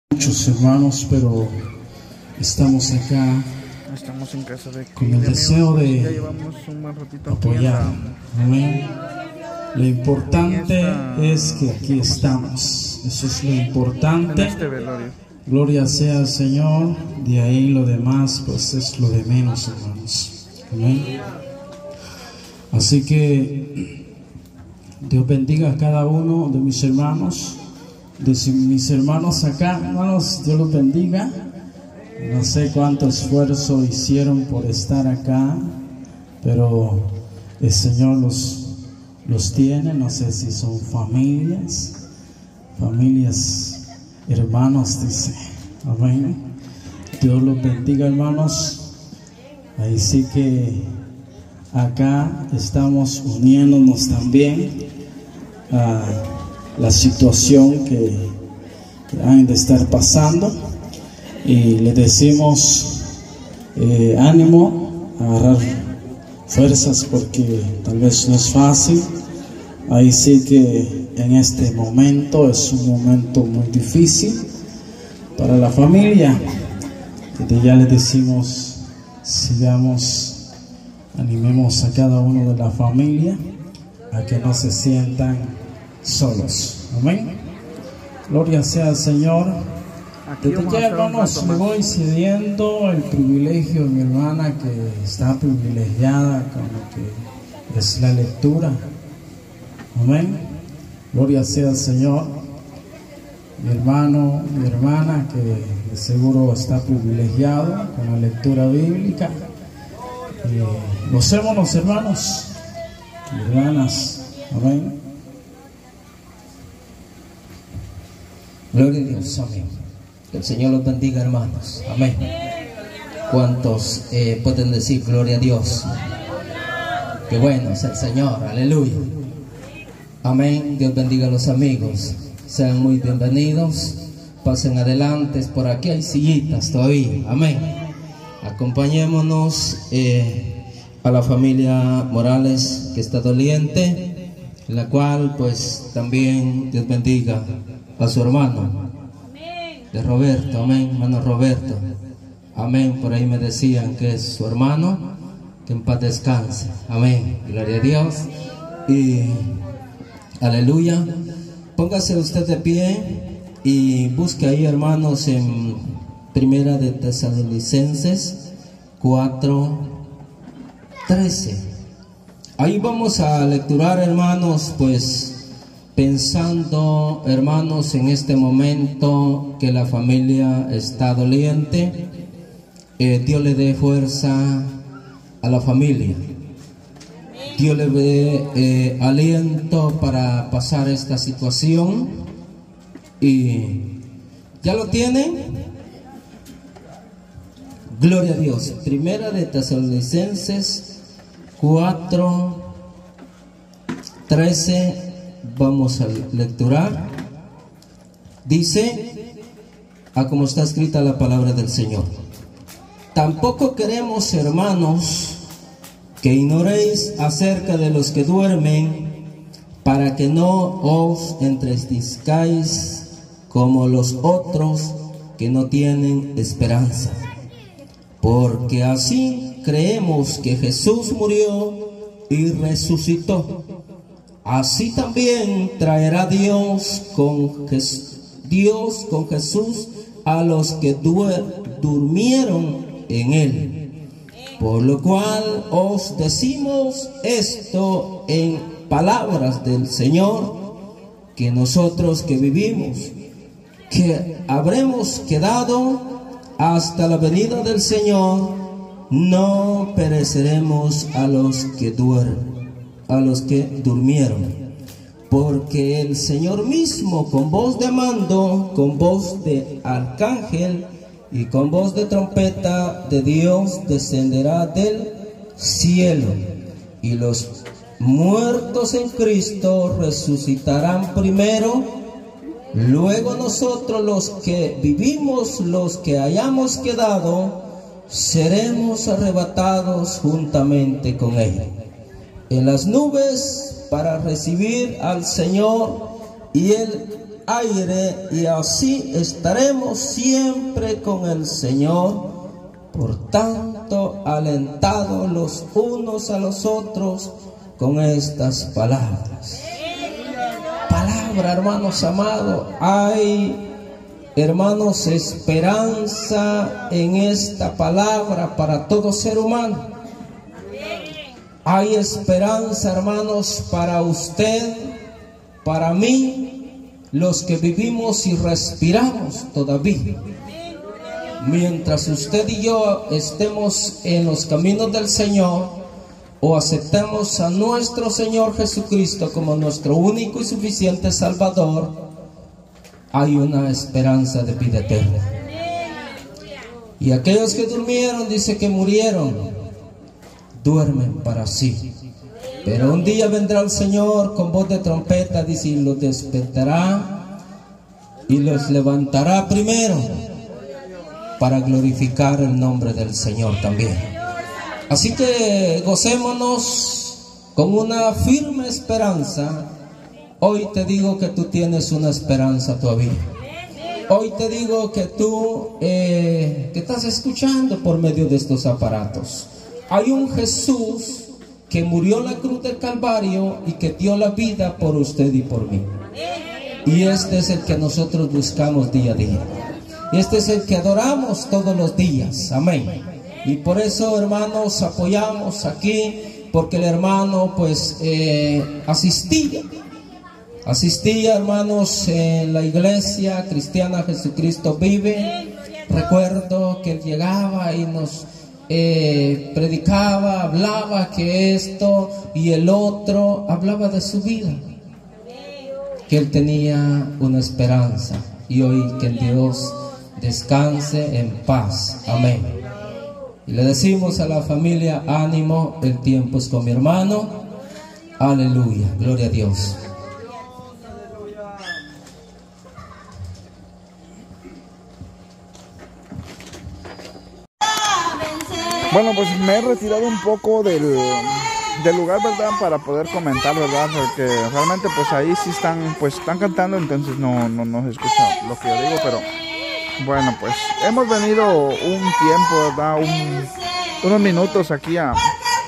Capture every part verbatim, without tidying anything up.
Muchos hermanos, pero estamos acá Estamos en casa de con el deseo de ya llevamos un buen ratito apoyar. Amén. Lo importante esta, es que aquí estamos. Eso es lo importante. en este velorio. Gloria sea al Señor. De ahí lo demás, pues es lo de menos, hermanos. Amén. Así que Dios bendiga a cada uno de mis hermanos. De mis hermanos acá, hermanos, Dios los bendiga. No sé cuánto esfuerzo hicieron por estar acá, pero el Señor los, los tiene. No sé si son familias, familias, hermanos, dice. Amén. Dios los bendiga, hermanos. Ahí sí que acá estamos uniéndonos también a la situación que, que han de estar pasando, y le decimos eh, ánimo, agarrar fuerzas, porque tal vez no es fácil. Ahí sí que en este momento es un momento muy difícil para la familia. Desde ya le decimos, sigamos, animemos a cada uno de la familia a que no se sientan solos. Amén. Gloria sea al Señor. Desde ya, hermanos, me voy cediendo el privilegio a mi hermana, que está privilegiada con lo que es la lectura. Amén. Gloria sea al Señor. Mi hermano, mi hermana, que de seguro está privilegiado con la lectura bíblica. Eh, gocémonos, hermanos y hermanas. Amén. Gloria a Dios, amén. Que el Señor los bendiga, hermanos. Amén. ¿Cuántos eh, pueden decir gloria a Dios? Qué bueno es el Señor, aleluya. Amén. Dios bendiga a los amigos. Sean muy bienvenidos. Pasen adelante, por aquí hay sillitas todavía. Amén. Acompañémonos eh, a la familia Morales, que está doliente, la cual pues también Dios bendiga a su hermano de Roberto. Amén, hermano Roberto. Amén, por ahí me decían que es su hermano, que en paz descanse. Amén, gloria a Dios. Y aleluya. Póngase usted de pie y busque ahí, hermanos, en Primera de Tesalonicenses cuatro trece. Ahí vamos a lecturar, hermanos, pues pensando, hermanos, en este momento que la familia está doliente. eh, Dios le dé fuerza a la familia. Dios le dé eh, aliento para pasar esta situación. Y ¿ya lo tienen? Gloria a Dios. Primera de Tesalonicenses cuatro trece. Vamos a lecturar. Dice, a como está escrita la palabra del Señor: tampoco queremos, hermanos, que ignoréis acerca de los que duermen, para que no os entristezcáis como los otros que no tienen esperanza. Porque así creemos que Jesús murió y resucitó. Así también traerá Dios con, Dios con Jesús a los que durmieron en él. Por lo cual os decimos esto en palabras del Señor, que nosotros que vivimos, que habremos quedado hasta la venida del Señor, no pereceremos a los que duermen, a los que durmieron. Porque el Señor mismo, con voz de mando, con voz de arcángel y con voz de trompeta de Dios, descenderá del cielo, y los muertos en Cristo resucitarán primero. Luego nosotros, los que vivimos, los que hayamos quedado, seremos arrebatados juntamente con Él en las nubes para recibir al Señor, y Él aire, y así estaremos siempre con el Señor. Por tanto, alentados los unos a los otros con estas palabras. Palabra, hermanos amados, hay, hermanos, esperanza en esta palabra para todo ser humano. Hay esperanza, hermanos, para usted, para mí, los que vivimos y respiramos todavía. Mientras usted y yo estemos en los caminos del Señor, o aceptemos a nuestro Señor Jesucristo como nuestro único y suficiente Salvador, hay una esperanza de vida eterna. Y aquellos que durmieron, dice que murieron, duermen para sí. Pero un día vendrá el Señor con voz de trompeta, dice, y los despertará y los levantará primero para glorificar el nombre del Señor también. Así que gocémonos con una firme esperanza. Hoy te digo que tú tienes una esperanza todavía. Hoy te digo que tú eh, que estás escuchando por medio de estos aparatos. Hay un Jesús que murió en la cruz del Calvario y que dio la vida por usted y por mí. Y este es el que nosotros buscamos día a día. Y este es el que adoramos todos los días. Amén. Y por eso, hermanos, apoyamos aquí, porque el hermano pues eh, asistía. Asistía, hermanos, en la iglesia cristiana Jesucristo Vive. Recuerdo que él llegaba y nos eh, predicaba, hablaba que esto y el otro, hablaba de su vida, que él tenía una esperanza. Y hoy que Dios descanse en paz. Amén. Y le decimos a la familia, ánimo, el tiempo es con mi hermano. Aleluya, gloria a Dios. Bueno, pues me he retirado un poco del, del lugar, ¿verdad? Para poder comentar, ¿verdad? Porque realmente pues ahí sí están, pues están cantando, entonces no, no, no se escucha lo que yo digo, pero bueno, pues hemos venido un tiempo, ¿verdad? Un, unos minutos aquí a,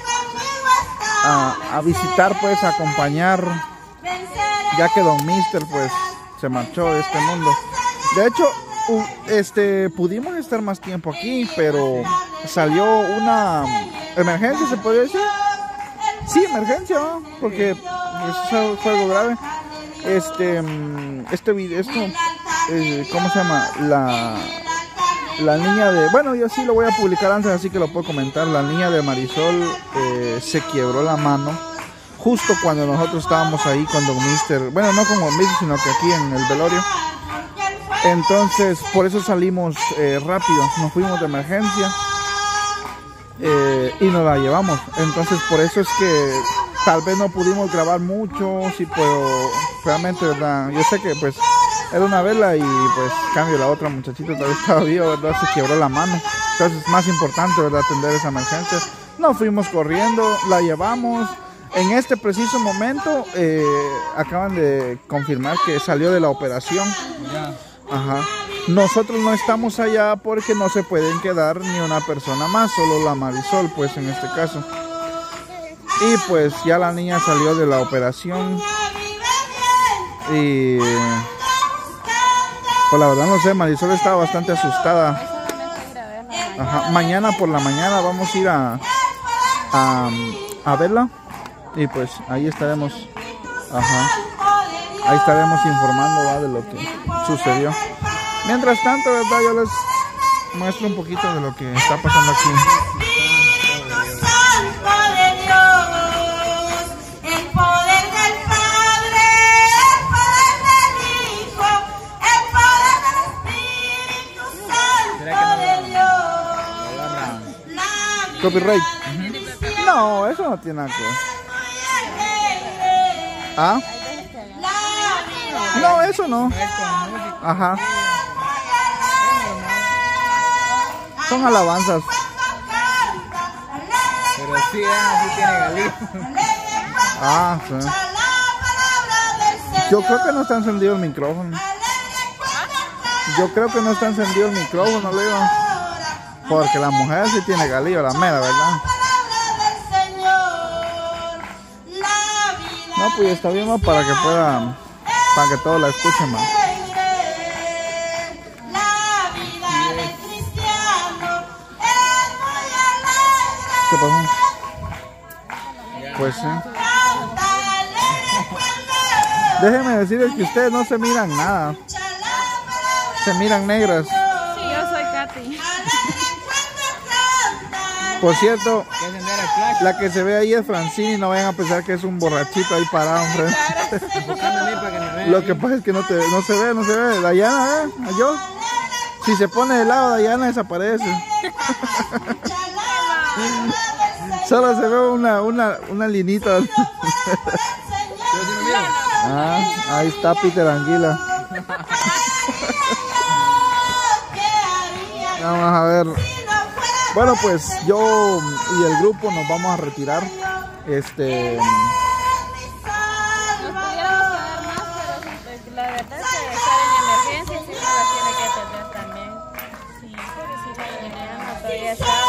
a, a visitar, pues a acompañar, ya que Don Mister pues se marchó de este mundo. De hecho, este, pudimos estar más tiempo aquí, pero salió una emergencia, ¿se podría decir? Sí, emergencia, ¿no? Porque eso fue algo grave. Este, este video, esto, eh, ¿cómo se llama? La, la niña de, bueno, yo sí lo voy a publicar antes, así que lo puedo comentar. La niña de Marisol eh, se quebró la mano justo cuando nosotros estábamos ahí con Don Mister. Bueno, no con Don Mister, sino que aquí en el velorio. Entonces, por eso salimos eh, rápido, nos fuimos de emergencia eh, y nos la llevamos. Entonces, por eso es que tal vez no pudimos grabar mucho, sí, pero realmente, ¿verdad? Yo sé que pues era una vela y pues cambio la otra muchachita todavía estaba viva, ¿verdad? Se quebró la mano. Entonces es más importante, ¿verdad? Atender esa emergencia. Nos fuimos corriendo, la llevamos. En este preciso momento eh, acaban de confirmar que salió de la operación. Ajá. Nosotros no estamos allá porque no se pueden quedar ni una persona más, solo la Marisol, pues en este caso. Y pues ya la niña salió de la operación. Y pues la verdad no sé, Marisol estaba bastante asustada. Ajá. Mañana por la mañana vamos a ir a, a, a verla. Y pues ahí estaremos. Ajá. Ahí estaremos informando, ¿verdad?, de lo que sucedió. Mientras tanto, ¿verdad?, yo les muestro un poquito de lo que está pasando aquí. Santo de Dios, el poder del Padre, el poder del Hijo, el poder del Espíritu Santo de Dios. Copyright. Uh-huh. No, eso no tiene nada que ver. ¿Ah? No, eso no. Ajá. Son alabanzas. Pero sí, así tiene Galileo. Ah, sí. Yo creo que no está encendido el micrófono. Yo creo que no está encendido el micrófono, le digo. Porque la mujer sí tiene galillo, la mera, ¿verdad? No, pues está bien más para que pueda, para que todos la escuchen más. ¿Qué pasó? Pues sí. Déjenme decirles que ustedes no se miran nada. Se miran negras. Sí, yo soy Katy. Por cierto, la que se ve ahí es Francini. No vayan a pensar que es un borrachito ahí parado enfrente. Lo que pasa es que no, te, no se ve, no se ve. Dayana, ¿eh? Yo. Si se pone de lado, Dayana desaparece. Solo se ve una, una, una linita. Ah, ahí está Peter Anguila. Vamos a ver. Bueno, pues yo y el grupo nos vamos a retirar. Este. Nos pudiéramos quedar más, pero la verdad es que estar en emergencia sí se la tiene que atender también. Sí, pero si la Liliana todavía está.